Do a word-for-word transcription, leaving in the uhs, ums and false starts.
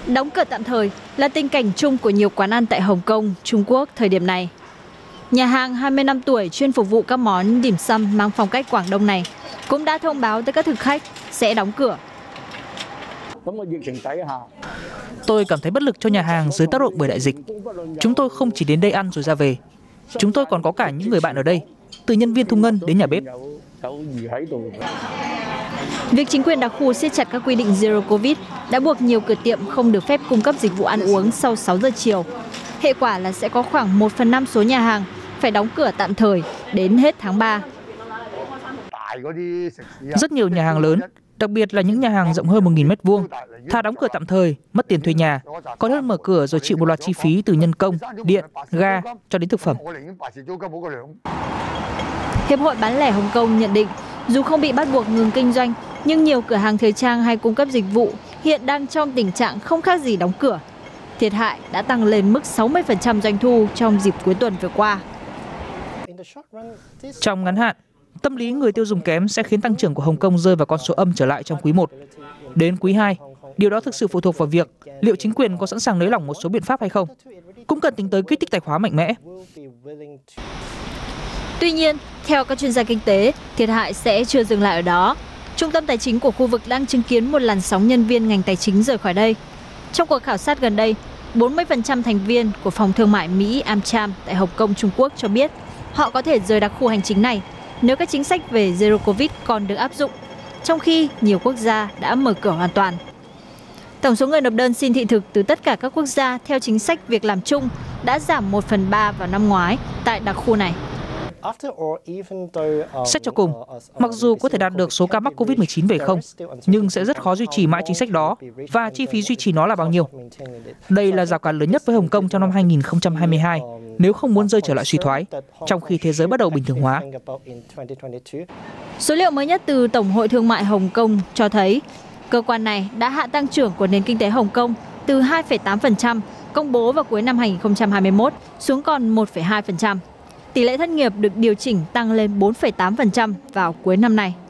Đóng cửa tạm thời là tình cảnh chung của nhiều quán ăn tại Hồng Kông, Trung Quốc thời điểm này. Nhà hàng hai mươi năm tuổi chuyên phục vụ các món dim sum mang phong cách Quảng Đông này cũng đã thông báo tới các thực khách sẽ đóng cửa. Tôi cảm thấy bất lực cho nhà hàng dưới tác động bởi đại dịch. Chúng tôi không chỉ đến đây ăn rồi ra về. Chúng tôi còn có cả những người bạn ở đây, từ nhân viên thu ngân đến nhà bếp. Việc chính quyền đặc khu siết chặt các quy định Zero Covid đã buộc nhiều cửa tiệm không được phép cung cấp dịch vụ ăn uống sau sáu giờ chiều. Hệ quả là sẽ có khoảng một phần năm số nhà hàng phải đóng cửa tạm thời đến hết tháng ba. Rất nhiều nhà hàng lớn, đặc biệt là những nhà hàng rộng hơn một nghìn mét vuông, thà đóng cửa tạm thời, mất tiền thuê nhà, còn hơn mở cửa rồi chịu một loạt chi phí từ nhân công, điện, ga cho đến thực phẩm. Hiệp hội bán lẻ Hồng Kông nhận định, dù không bị bắt buộc ngừng kinh doanh, nhưng nhiều cửa hàng thời trang hay cung cấp dịch vụ hiện đang trong tình trạng không khác gì đóng cửa. Thiệt hại đã tăng lên mức sáu mươi phần trăm doanh thu trong dịp cuối tuần vừa qua. Trong ngắn hạn, tâm lý người tiêu dùng kém sẽ khiến tăng trưởng của Hồng Kông rơi vào con số âm trở lại trong quý một. Đến quý hai, điều đó thực sự phụ thuộc vào việc liệu chính quyền có sẵn sàng nới lỏng một số biện pháp hay không. Cũng cần tính tới kích thích tài khóa mạnh mẽ. Tuy nhiên, theo các chuyên gia kinh tế, thiệt hại sẽ chưa dừng lại ở đó. Trung tâm tài chính của khu vực đang chứng kiến một làn sóng nhân viên ngành tài chính rời khỏi đây. Trong cuộc khảo sát gần đây, bốn mươi phần trăm thành viên của phòng thương mại Mỹ AmCham tại Hồng Kông, Trung Quốc cho biết họ có thể rời đặc khu hành chính này nếu các chính sách về Zero Covid còn được áp dụng, trong khi nhiều quốc gia đã mở cửa hoàn toàn. Tổng số người nộp đơn xin thị thực từ tất cả các quốc gia theo chính sách việc làm chung đã giảm một phần ba vào năm ngoái tại đặc khu này. Xét cho cùng, mặc dù có thể đạt được số ca mắc Covid mười chín về không, nhưng sẽ rất khó duy trì mãi chính sách đó và chi phí duy trì nó là bao nhiêu. Đây là rào cản lớn nhất với Hồng Kông trong năm hai nghìn không trăm hai mươi hai nếu không muốn rơi trở lại suy thoái, trong khi thế giới bắt đầu bình thường hóa. Số liệu mới nhất từ Tổng hội Thương mại Hồng Kông cho thấy cơ quan này đã hạ tăng trưởng của nền kinh tế Hồng Kông từ hai phẩy tám phần trăm công bố vào cuối năm hai nghìn không trăm hai mươi mốt xuống còn một phẩy hai phần trăm. Tỷ lệ thất nghiệp được điều chỉnh tăng lên bốn phẩy tám phần trăm vào cuối năm nay.